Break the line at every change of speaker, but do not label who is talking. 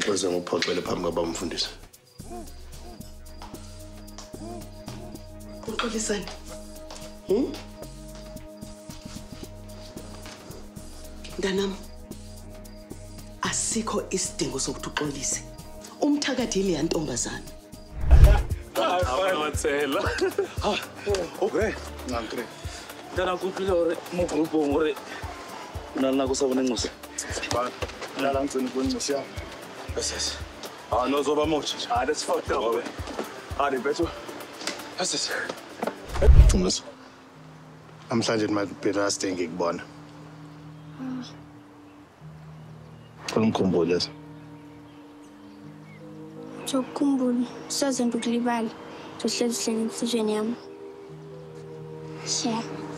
Uze ngiphoxele phambi kwabamfundisi.
Uxolisani? Ndanam, asikho isidingo sokuthi uxolise. Umthakathi ile yantombazana.
Awuthela. Okay.
Ngakre.
Dana kuphila ore mo grupo ore. Nalana ko sabona ngosi.
Ba, nala ngitsini kuncosi yami.
Yes.
No zoba mochi.
That's fucked up.
Ade bethu.
Yes.
Umso. Namhlanje maphela last ngikubona. Ngikhumbule.
Sokukhumbula saze ngikulibala. Sohlezi hleli insizweni yami. Sha.